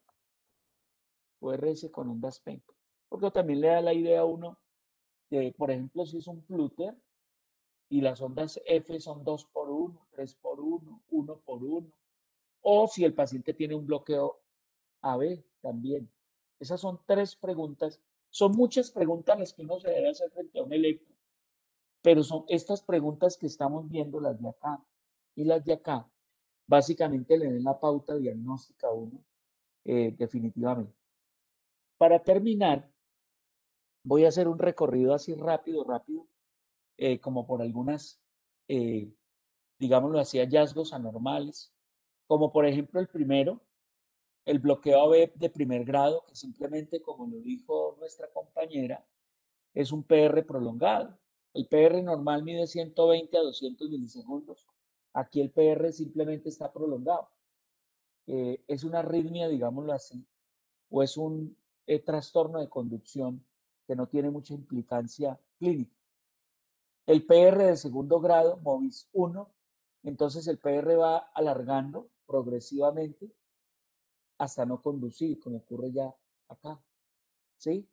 [SPEAKER 1] Q R S con ondas P. Porque también le da la idea a uno de, por ejemplo, si es un flúter y las ondas F son dos por uno, tres por uno, uno por uno. O si el paciente tiene un bloqueo A B también. Esas son tres preguntas. Son muchas preguntas las que uno se debe hacer frente a un electro, pero son estas preguntas que estamos viendo, las de acá y las de acá, básicamente le den la pauta diagnóstica a uno, eh, definitivamente. Para terminar, voy a hacer un recorrido así rápido, rápido, eh, como por algunas, eh, digámoslo así, hallazgos anormales, como por ejemplo el primero, el bloqueo A B de primer grado, que simplemente, como lo dijo nuestra compañera, es un P R prolongado. El P R normal mide ciento veinte a doscientos milisegundos. Aquí el P R simplemente está prolongado. Eh, es una arritmia, digámoslo así, o es un eh, trastorno de conducción que no tiene mucha implicancia clínica. El P R de segundo grado, MOVIS uno, entonces el P R va alargando progresivamente hasta no conducir, como ocurre ya acá. ¿Sí?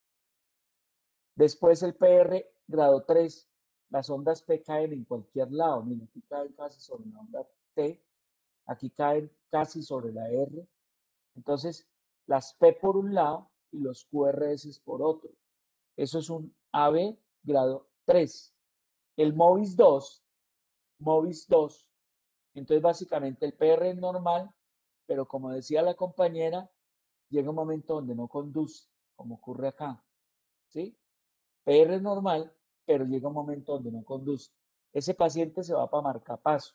[SPEAKER 1] Después el P R grado tres, las ondas P caen en cualquier lado. Miren, aquí caen casi sobre la onda T, aquí caen casi sobre la R. Entonces, las P por un lado y los Q R S por otro. Eso es un A B grado tres. El MOVIS dos, MOVIS dos, entonces básicamente el P R es normal, pero como decía la compañera, llega un momento donde no conduce, como ocurre acá. ¿Sí? P R es normal, pero llega un momento donde no conduce. Ese paciente se va para marcapaso.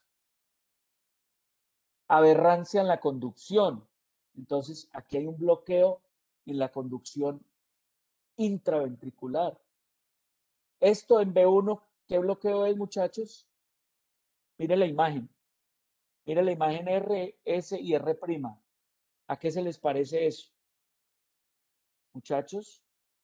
[SPEAKER 1] Aberrancia en la conducción. Entonces, aquí hay un bloqueo en la conducción intraventricular. Esto en B uno, ¿qué bloqueo es, muchachos? Mire la imagen. Mire la imagen R, S y R'. ¿A qué se les parece eso? Muchachos,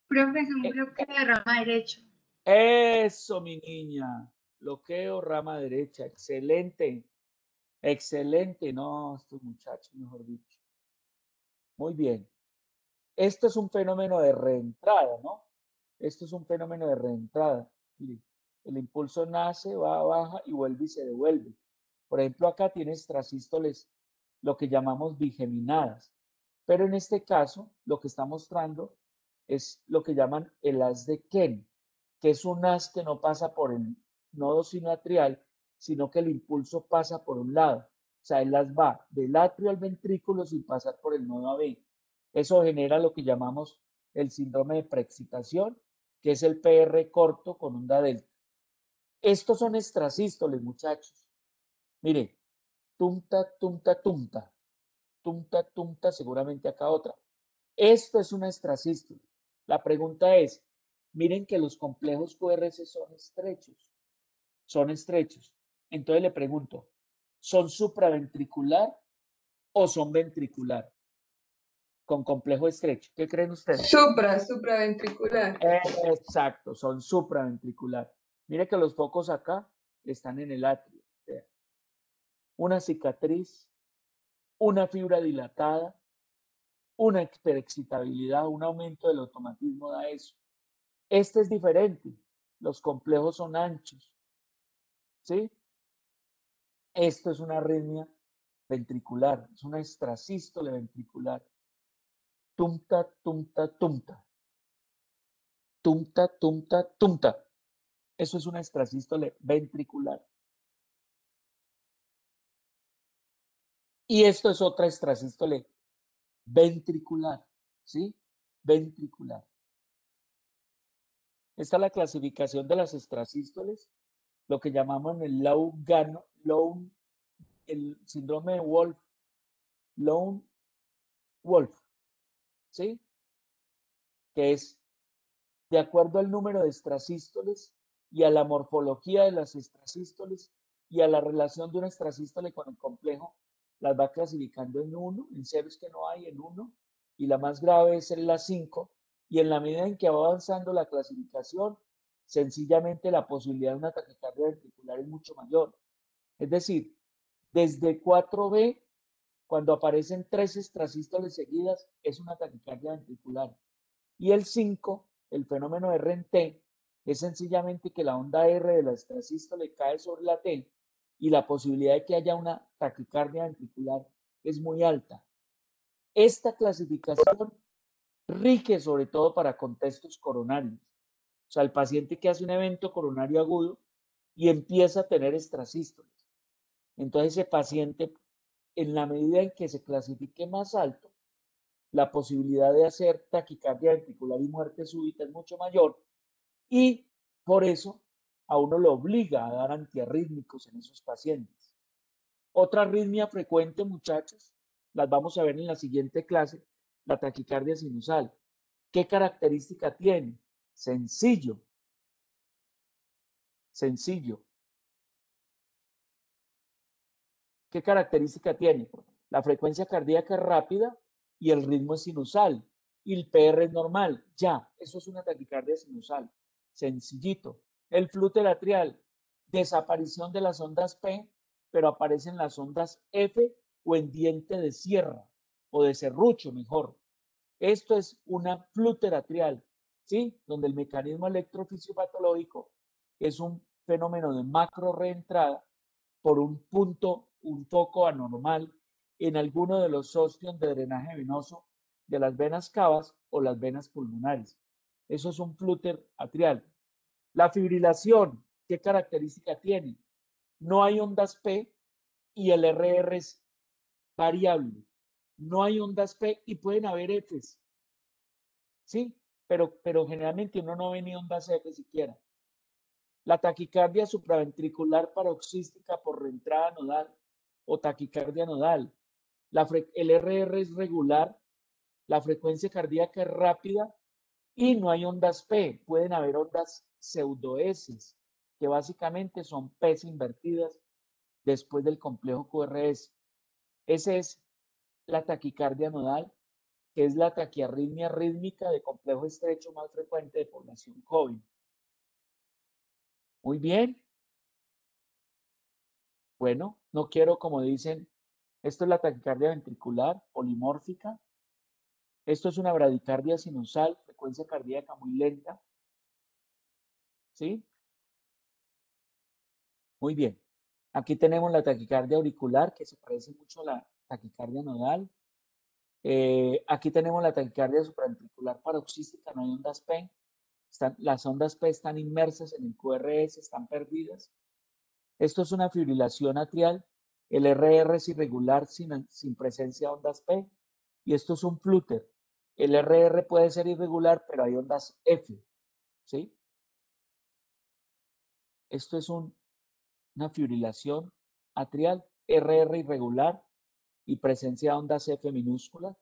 [SPEAKER 3] Profe, es un
[SPEAKER 1] Eh,
[SPEAKER 3] bloqueo de rama derecho.
[SPEAKER 1] Eso, mi niña. Bloqueo rama derecha. Excelente. Excelente. No, estos muchachos, mejor dicho. Muy bien. Esto es un fenómeno de reentrada, ¿no? Esto es un fenómeno de reentrada. Mire, el impulso nace, va, baja y vuelve y se devuelve. Por ejemplo, acá tienes trasístoles, lo que llamamos bigeminadas. Pero en este caso, lo que está mostrando es lo que llaman el haz de Ken, que es un haz que no pasa por el nodo sinoatrial, sino que el impulso pasa por un lado. O sea, el haz va del atrio al ventrículo sin pasar por el nodo A B. Eso genera lo que llamamos el síndrome de preexcitación, que es el P R corto con onda delta. Estos son extrasístoles, muchachos. Mire, tumta, tumta, tumta, tumta, tumta, seguramente acá otra. Esto es una extrasístole. La pregunta es, miren que los complejos Q R S son estrechos, son estrechos. Entonces le pregunto, ¿son supraventricular o son ventricular? Con complejo estrecho. ¿Qué creen ustedes?
[SPEAKER 4] Supra, supraventricular.
[SPEAKER 1] Exacto, son supraventricular. Mire que los focos acá están en el atrio. Una cicatriz, una fibra dilatada, una hiperexcitabilidad, un aumento del automatismo da eso. Este es diferente. Los complejos son anchos. ¿Sí? Esto es una arritmia ventricular, es una extrasístole ventricular. Tumta, tumta, tumta. Tumta, tumta, tumta. Eso es una extrasístole ventricular. Y esto es otra extrasístole ventricular, ¿sí? Ventricular. Esta es la clasificación de las extrasístoles, lo que llamamos el Lone, Lone, el síndrome de Wolf, Lone Wolf, ¿sí? Que es de acuerdo al número de extrasístoles y a la morfología de las extrasístoles y a la relación de una extrasístole con el complejo, las va clasificando en uno, en ceros que no hay, en uno, y la más grave es en la cinco, y en la medida en que va avanzando la clasificación, sencillamente la posibilidad de una taquicardia ventricular es mucho mayor. Es decir, desde cuatro B, cuando aparecen tres extrasístoles seguidas, es una taquicardia ventricular. Y el cinco, el fenómeno R en T, es sencillamente que la onda R de la extrasístole cae sobre la T y la posibilidad de que haya una taquicardia ventricular es muy alta. Esta clasificación rige sobre todo para contextos coronarios. O sea, el paciente que hace un evento coronario agudo y empieza a tener extrasístoles. Entonces ese paciente, en la medida en que se clasifique más alto, la posibilidad de hacer taquicardia ventricular y muerte súbita es mucho mayor y por eso a uno lo obliga a dar antiarrítmicos en esos pacientes. Otra arritmia frecuente, muchachos, las vamos a ver en la siguiente clase, la taquicardia sinusal. ¿Qué característica tiene? Sencillo. Sencillo. ¿Qué característica tiene? La frecuencia cardíaca es rápida y el ritmo es sinusal y el P R es normal. Ya, eso es una taquicardia sinusal. Sencillito. El flúter atrial, desaparición de las ondas P, pero aparecen las ondas F o en diente de sierra o de serrucho mejor. Esto es una flúter atrial, ¿sí? Donde el mecanismo electrofisiopatológico es un fenómeno de macro reentrada por un punto, un foco anormal en alguno de los ostios de drenaje venoso de las venas cavas o las venas pulmonares. Eso es un flúter atrial. La fibrilación, ¿qué característica tiene? No hay ondas P y el R R es variable. No hay ondas P y pueden haber Fs, ¿sí? Pero, pero generalmente uno no ve ni ondas F siquiera. La taquicardia supraventricular paroxística por reentrada nodal o taquicardia nodal. La el R R es regular, la frecuencia cardíaca es rápida y no hay ondas P. Pueden haber ondas pseudo-S, que básicamente son P invertidas después del complejo Q R S. Esa es la taquicardia nodal que es la taquiarritmia rítmica de complejo estrecho más frecuente de población joven. Muy bien. Bueno, no quiero, como dicen, esto es la taquicardia ventricular polimórfica. Esto es una bradicardia sinusal, frecuencia cardíaca muy lenta. ¿Sí? Muy bien. Aquí tenemos la taquicardia auricular, que se parece mucho a la taquicardia nodal. Eh, aquí tenemos la taquicardia supraventricular paroxística, no hay ondas P. Están, las ondas P están inmersas en el Q R S, están perdidas. Esto es una fibrilación atrial. El R R es irregular sin, sin presencia de ondas P. Y esto es un flúter. El R R puede ser irregular, pero hay ondas F. ¿Sí? Esto es un, una fibrilación atrial, R R irregular y presencia de ondas F minúsculas.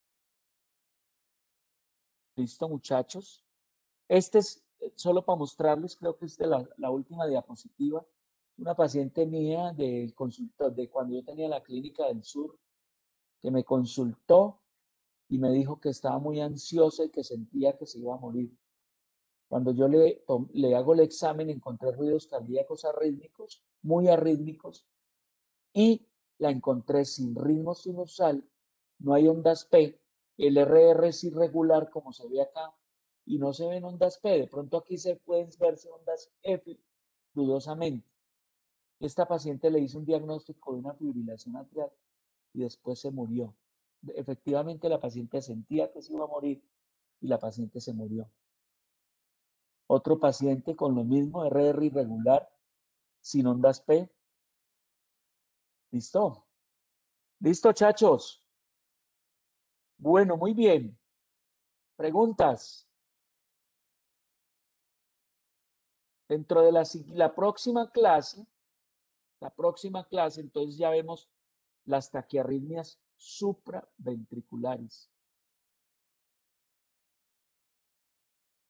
[SPEAKER 1] ¿Listo, muchachos? Este es, solo para mostrarles, creo que es de la, la última diapositiva. Una paciente mía del consultor, de cuando yo tenía la clínica del sur, que me consultó y me dijo que estaba muy ansiosa y que sentía que se iba a morir. Cuando yo le, le hago el examen, encontré ruidos cardíacos arrítmicos, muy arrítmicos, y la encontré sin ritmo sinusal, no hay ondas P, el R R es irregular como se ve acá, y no se ven ondas P, de pronto aquí se pueden verse ondas F dudosamente. Esta paciente le hizo un diagnóstico de una fibrilación atrial y después se murió. Efectivamente la paciente sentía que se iba a morir y la paciente se murió. Otro paciente con lo mismo, R R irregular, sin ondas P. ¿Listo? ¿Listo, chachos? Bueno, muy bien. ¿Preguntas? Dentro de la, la próxima clase, la próxima clase, entonces ya vemos las taquiarritmias supraventriculares.